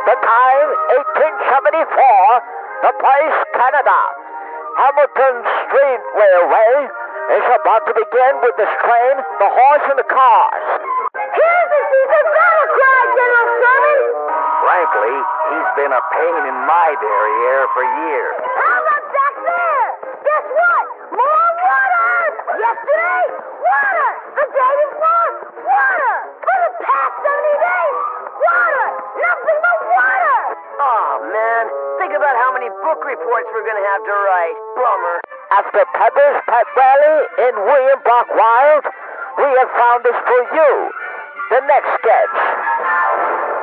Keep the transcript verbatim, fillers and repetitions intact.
The time, eighteen seventy-four. The place, Canada. Hamilton Street Railway is about to begin with this train, the horse, and the cars. Here's the season battle cry, General Sherman! Frankly, he's been a pain in my derriere for years. How about back there? Guess what? More water! Yesterday, water! The day before, water! For the past seventy days, water! Nothing but water! Oh, man. Think about how many book reports we're going to have to write. Bummer. After Pepper's Pet Rally in William Brock Wild, we have found this for you. The next sketch.